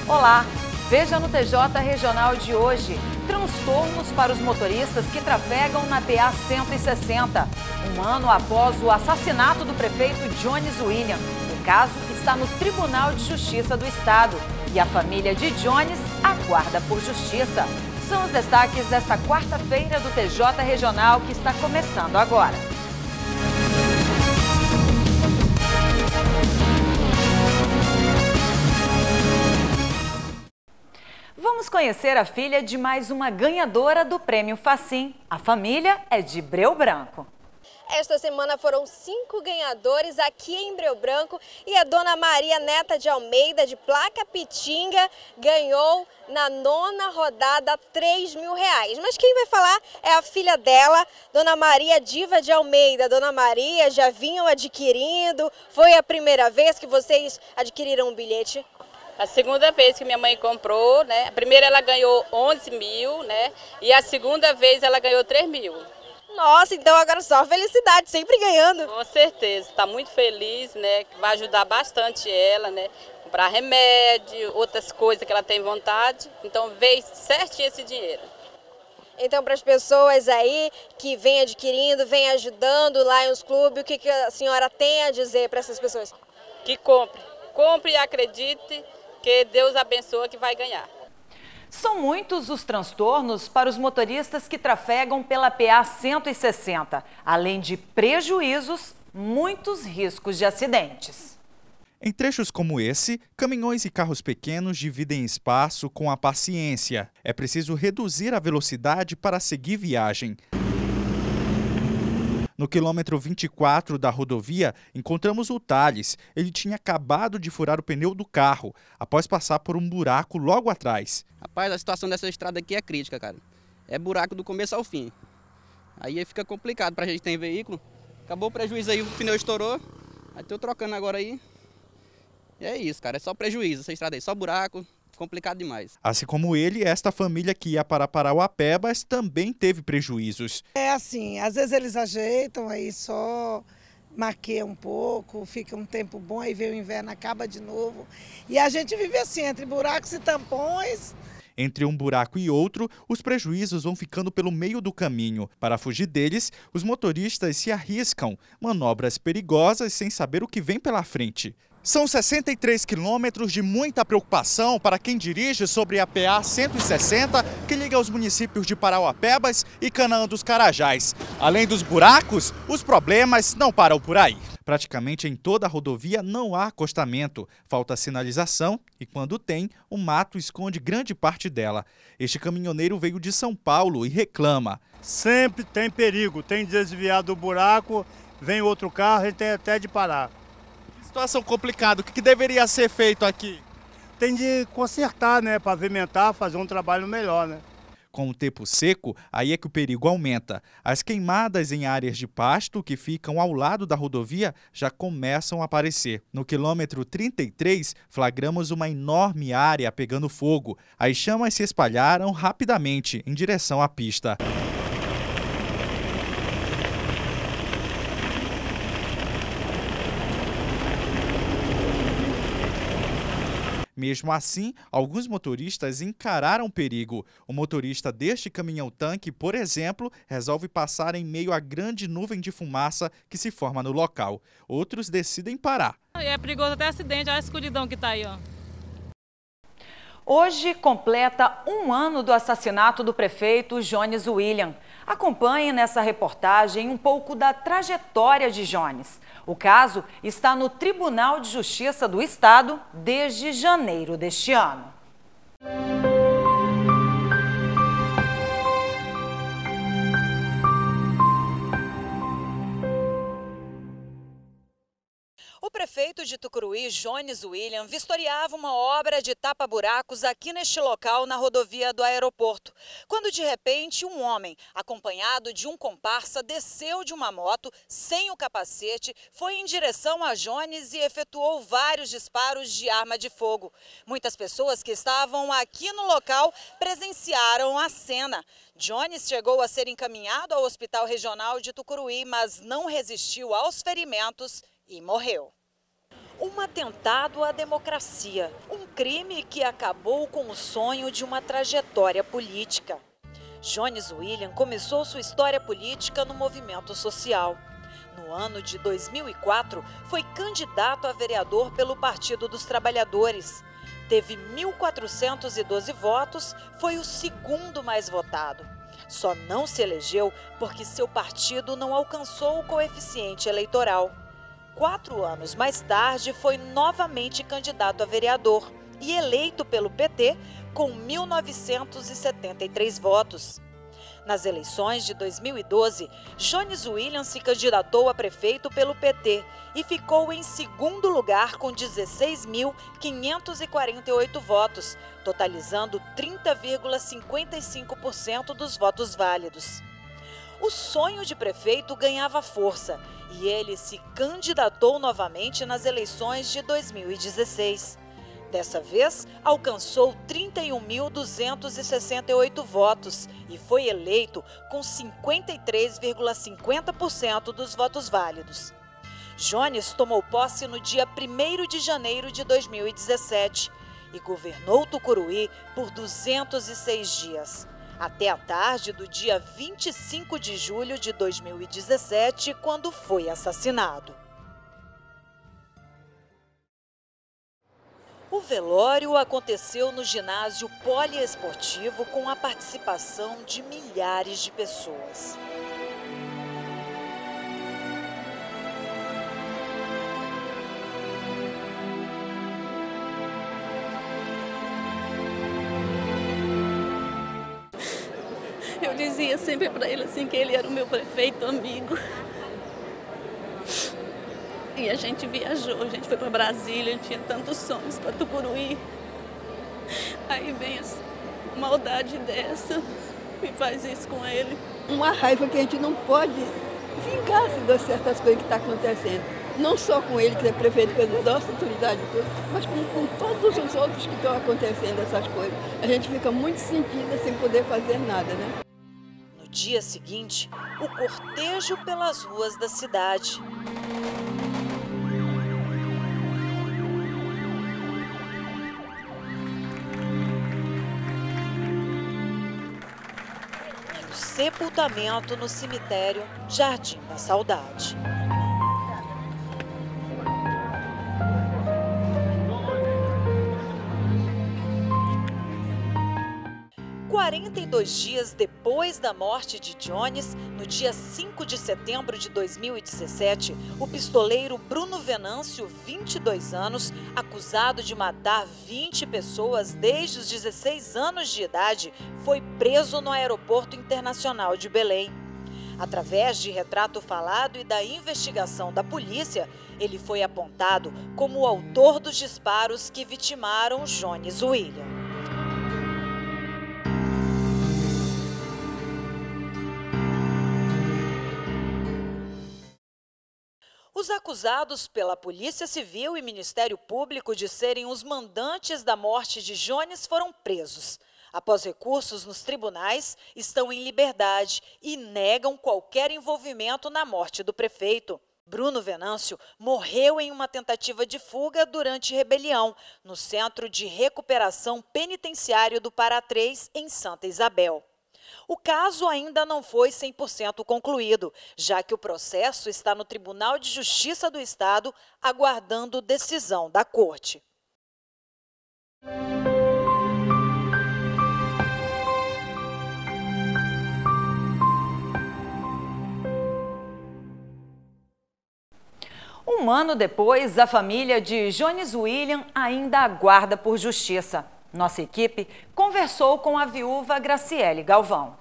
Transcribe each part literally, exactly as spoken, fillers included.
Olá, veja no T J Regional de hoje, transtornos para os motoristas que trafegam na P A cento e sessenta. Um ano após o assassinato do prefeito Jones William. O caso está no Tribunal de Justiça do Estado e a família de Jones aguarda por justiça. São os destaques desta quarta-feira do T J Regional que está começando agora. Vamos conhecer a filha de mais uma ganhadora do Prêmio Facim. A família é de Breu Branco. Esta semana foram cinco ganhadores aqui em Breu Branco e a dona Maria Neta de Almeida, de Placa Pitinga, ganhou na nona rodada três mil reais. Mas quem vai falar é a filha dela, dona Maria Diva de Almeida. Dona Maria, já vinham adquirindo? Foi a primeira vez que vocês adquiriram um bilhete? A segunda vez que minha mãe comprou, né? A primeira ela ganhou onze mil, né? E a segunda vez ela ganhou três mil. Nossa, então agora só felicidade, sempre ganhando. Com certeza, está muito feliz, né? Vai ajudar bastante ela, né? Comprar remédio, outras coisas que ela tem vontade. Então veio certinho esse dinheiro. Então, para as pessoas aí que vêm adquirindo, vêm ajudando lá nos clubes, o que a senhora tem a dizer para essas pessoas? Que compre, compre e acredite que Deus abençoa que vai ganhar. São muitos os transtornos para os motoristas que trafegam pela P A cento e sessenta. Além de prejuízos, muitos riscos de acidentes. Em trechos como esse, caminhões e carros pequenos dividem espaço com a paciência. É preciso reduzir a velocidade para seguir viagem. No quilômetro vinte e quatro da rodovia, encontramos o Thales. Ele tinha acabado de furar o pneu do carro, após passar por um buraco logo atrás. Rapaz, a situação dessa estrada aqui é crítica, cara. É buraco do começo ao fim. Aí fica complicado pra gente ter veículo. Acabou o prejuízo aí, o pneu estourou. Aí tô trocando agora aí. E é isso, cara. É só prejuízo essa estrada aí, só buraco. Complicado demais. Assim como ele, esta família que ia para Parauapebas também teve prejuízos. É assim, às vezes eles ajeitam, aí só maquia um pouco, fica um tempo bom, aí vem o inverno, acaba de novo. E a gente vive assim, entre buracos e tampões. Entre um buraco e outro, os prejuízos vão ficando pelo meio do caminho. Para fugir deles, os motoristas se arriscam, manobras perigosas sem saber o que vem pela frente. São sessenta e três quilômetros de muita preocupação para quem dirige sobre a P A cento e sessenta, que liga os municípios de Parauapebas e Canaã dos Carajás. Além dos buracos, os problemas não param por aí. Praticamente em toda a rodovia não há acostamento, falta sinalização e, quando tem, o mato esconde grande parte dela. Este caminhoneiro veio de São Paulo e reclama. Sempre tem perigo, tem desviado do buraco, vem outro carro, a gente tem até de parar. Situação complicada, o que deveria ser feito aqui? Tem de consertar, né, pavimentar, fazer um trabalho melhor, né? Com o tempo seco, aí é que o perigo aumenta. As queimadas em áreas de pasto que ficam ao lado da rodovia já começam a aparecer. No quilômetro trinta e três, flagramos uma enorme área pegando fogo. As chamas se espalharam rapidamente em direção à pista. Mesmo assim, alguns motoristas encararam o perigo. O motorista deste caminhão-tanque, por exemplo, resolve passar em meio à grande nuvem de fumaça que se forma no local. Outros decidem parar. É perigoso até acidente, olha a escuridão que está aí, ó. Hoje completa um ano do assassinato do prefeito Jones William. Acompanhe nessa reportagem um pouco da trajetória de Jones. O caso está no Tribunal de Justiça do Estado desde janeiro deste ano. O prefeito de Tucuruí, Jones William, vistoriava uma obra de tapa-buracos aqui neste local na rodovia do aeroporto, quando de repente um homem, acompanhado de um comparsa, desceu de uma moto sem o capacete, foi em direção a Jones e efetuou vários disparos de arma de fogo. Muitas pessoas que estavam aqui no local presenciaram a cena. Jones chegou a ser encaminhado ao Hospital Regional de Tucuruí, mas não resistiu aos ferimentos e morreu. Um atentado à democracia, um crime que acabou com o sonho de uma trajetória política. Jones William começou sua história política no movimento social. No ano de dois mil e quatro, foi candidato a vereador pelo Partido dos Trabalhadores. Teve mil quatrocentos e doze votos, foi o segundo mais votado. Só não se elegeu porque seu partido não alcançou o coeficiente eleitoral. Quatro anos mais tarde, foi novamente candidato a vereador e eleito pelo P T com mil novecentos e setenta e três votos. Nas eleições de dois mil e doze, Jones William se candidatou a prefeito pelo P T e ficou em segundo lugar com dezesseis mil quinhentos e quarenta e oito votos, totalizando trinta vírgula cinquenta e cinco por cento dos votos válidos. O sonho de prefeito ganhava força e ele se candidatou novamente nas eleições de dois mil e dezesseis. Dessa vez, alcançou trinta e um mil duzentos e sessenta e oito votos e foi eleito com cinquenta e três vírgula cinquenta por cento dos votos válidos. Jones tomou posse no dia primeiro de janeiro de dois mil e dezessete e governou Tucuruí por duzentos e seis dias, até a tarde do dia vinte e cinco de julho de dois mil e dezessete, quando foi assassinado. O velório aconteceu no ginásio poliesportivo com a participação de milhares de pessoas. Eu dizia sempre para ele assim que ele era o meu prefeito amigo. E a gente viajou, a gente foi para Brasília, a gente tinha tantos sonhos para Tucuruí. Aí vem essa maldade dessa e faz isso com ele. Uma raiva que a gente não pode vingar-se das certas coisas que estão acontecendo. Não só com ele, que é prefeito pela nossa autoridade, mas com, com todos os outros que estão acontecendo essas coisas. A gente fica muito sentida sem poder fazer nada, né? No dia seguinte, o cortejo pelas ruas da cidade. Sepultamento no cemitério Jardim da Saudade. quarenta e dois dias depois da morte de Jones, no dia cinco de setembro de dois mil e dezessete, o pistoleiro Bruno Venâncio, vinte e dois anos, acusado de matar vinte pessoas desde os dezesseis anos de idade, foi preso no Aeroporto Internacional de Belém. Através de retrato falado e da investigação da polícia, ele foi apontado como o autor dos disparos que vitimaram Jones William. Os acusados pela Polícia Civil e Ministério Público de serem os mandantes da morte de Jones foram presos. Após recursos nos tribunais, estão em liberdade e negam qualquer envolvimento na morte do prefeito. Bruno Venâncio morreu em uma tentativa de fuga durante rebelião no Centro de Recuperação Penitenciário do Pará três, em Santa Isabel. O caso ainda não foi cem por cento concluído, já que o processo está no Tribunal de Justiça do Estado, aguardando decisão da Corte. Um ano depois, a família de Jones William ainda aguarda por justiça. Nossa equipe conversou com a viúva Graciele Galvão.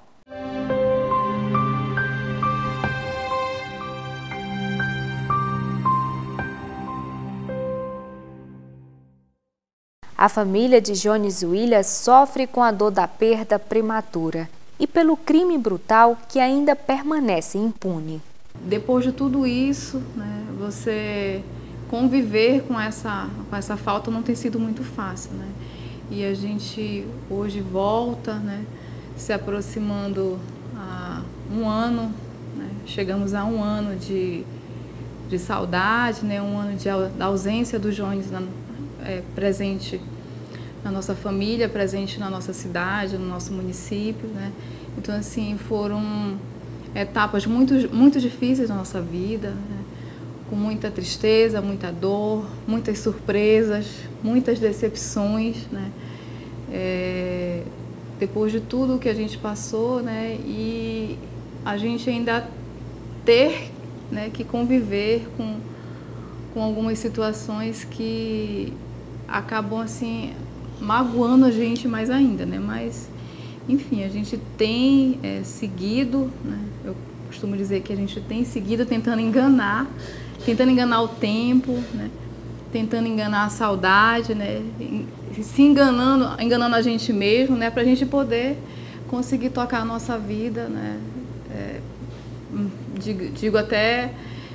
A família de Jones William sofre com a dor da perda prematura e pelo crime brutal que ainda permanece impune. Depois de tudo isso, né, você conviver com essa, com essa falta não tem sido muito fácil, né? E a gente hoje volta, né, se aproximando a um ano, né, chegamos a um ano de, de saudade, né? Um ano de, da ausência do Jones na, é, presente na nossa família, presente na nossa cidade, no nosso município, né? Então, assim, foram etapas muito, muito difíceis na nossa vida, né? Com muita tristeza, muita dor, muitas surpresas, muitas decepções, né? É, depois de tudo que a gente passou, né? E a gente ainda ter, né, que conviver com, com algumas situações que acabam, assim, magoando a gente mais ainda, né? Mas, enfim, a gente tem é, seguido, né? Eu costumo dizer que a gente tem seguido tentando enganar, tentando enganar o tempo, né? Tentando enganar a saudade, né? Se enganando, enganando a gente mesmo, né? Para a gente poder conseguir tocar a nossa vida, né? É, digo, digo até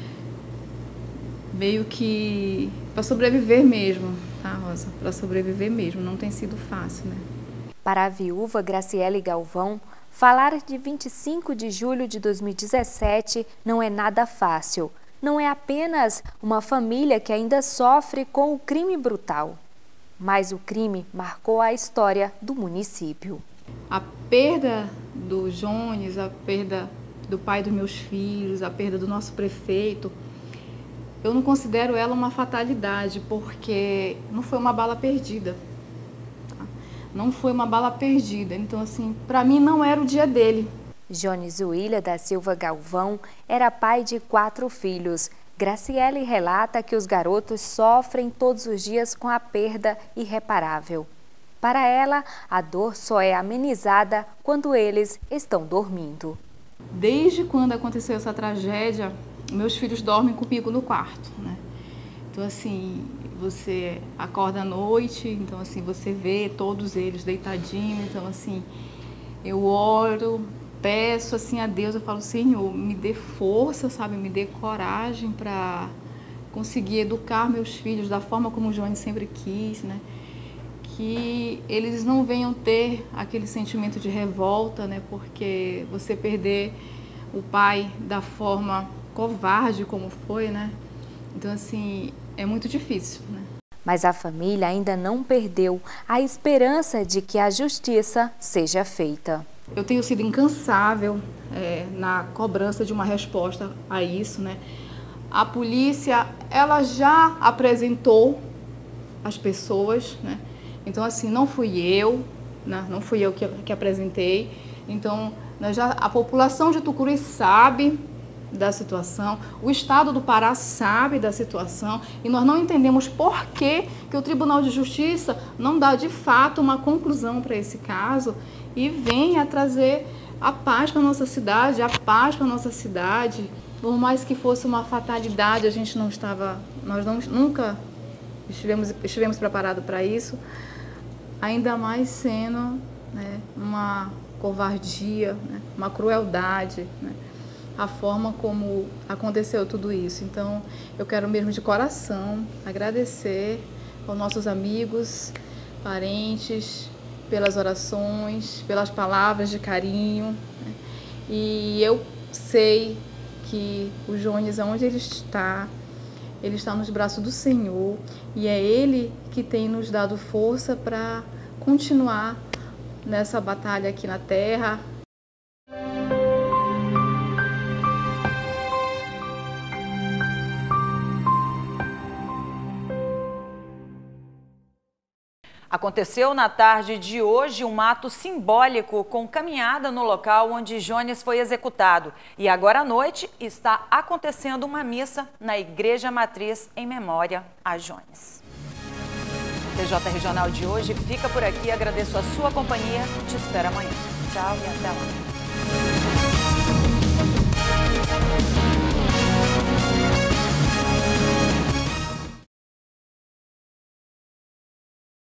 meio que para sobreviver mesmo, tá, Rosa? Para sobreviver mesmo, não tem sido fácil, né? Para a viúva Graciele Galvão, falar de vinte e cinco de julho de dois mil e dezessete não é nada fácil. Não é apenas uma família que ainda sofre com o crime brutal, mas o crime marcou a história do município. A perda do Jones, a perda do pai dos meus filhos, a perda do nosso prefeito, eu não considero ela uma fatalidade, porque não foi uma bala perdida. Tá? Não foi uma bala perdida. Então, assim, para mim não era o dia dele. Jones William da Silva Galvão era pai de quatro filhos. Graciele relata que os garotos sofrem todos os dias com a perda irreparável. Para ela, a dor só é amenizada quando eles estão dormindo. Desde quando aconteceu essa tragédia, meus filhos dormem comigo no quarto, né? Então, assim, você acorda à noite, então, assim, você vê todos eles deitadinhos. Então, assim, eu oro, peço, assim, a Deus, eu falo, Senhor, me dê força, sabe? Me dê coragem para conseguir educar meus filhos da forma como o Jones sempre quis, né? Que eles não venham ter aquele sentimento de revolta, né? Porque você perder o pai da forma covarde como foi, né? Então, assim, é muito difícil, né? Mas a família ainda não perdeu a esperança de que a justiça seja feita. Eu tenho sido incansável é, na cobrança de uma resposta a isso, né? A polícia, ela já apresentou as pessoas, né? Então, assim, não fui eu, né? Não fui eu que, que apresentei. Então, nós já, a população de Tucuruí sabe da situação, o Estado do Pará sabe da situação e nós não entendemos por que, que o Tribunal de Justiça não dá, de fato, uma conclusão para esse caso e venha trazer a paz para a nossa cidade, a paz para a nossa cidade. Por mais que fosse uma fatalidade, a gente não estava, nós não, nunca estivemos, estivemos preparados para isso, ainda mais sendo, né, uma covardia, né, uma crueldade, né, a forma como aconteceu tudo isso. Então, eu quero mesmo de coração agradecer aos nossos amigos, parentes, pelas orações, pelas palavras de carinho, né? E eu sei que o Jones, onde ele está, ele está nos braços do Senhor e é Ele que tem nos dado força para continuar nessa batalha aqui na terra. Aconteceu na tarde de hoje um ato simbólico com caminhada no local onde Jones foi executado. E agora à noite está acontecendo uma missa na Igreja Matriz em memória a Jones. O T J Regional de hoje fica por aqui. Agradeço a sua companhia. Te espero amanhã. Tchau e até lá.